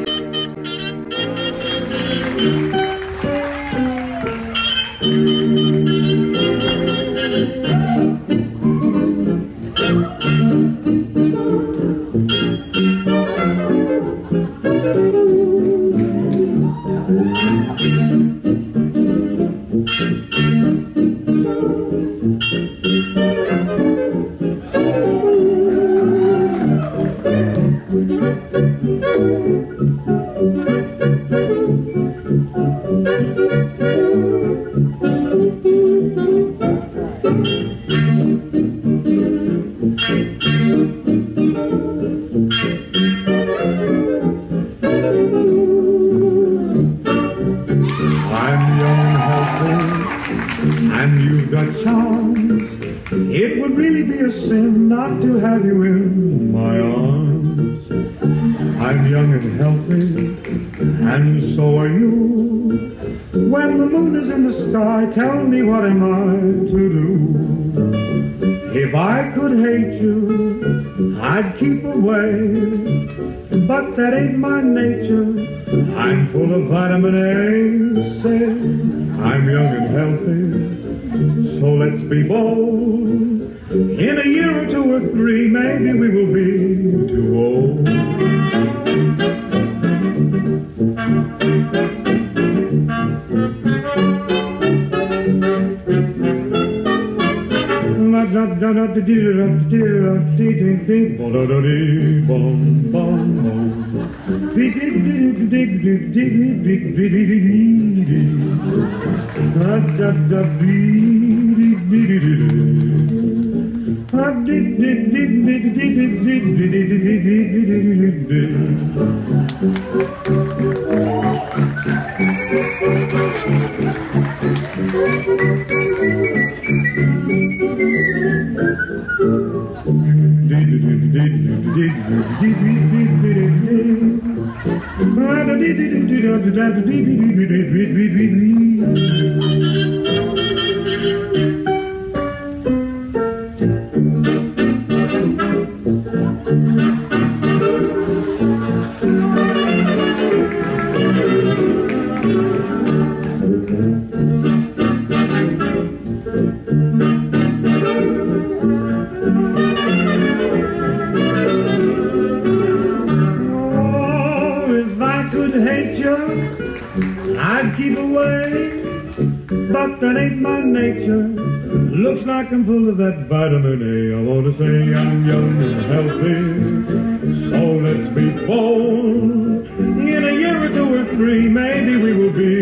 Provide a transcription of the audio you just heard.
Tell me, what am I to do? If I could hate you, I'd keep away. But that ain't my nature. I'm full of vitamin A. Say, I'm young and healthy, so let's be bold. In a year or two or three, maybe we will be too old. I'd keep away, but that ain't my nature. Looks like I'm full of that vitamin A. I want to say I'm young and healthy, so let's be bold. In a year or two or three, maybe we will be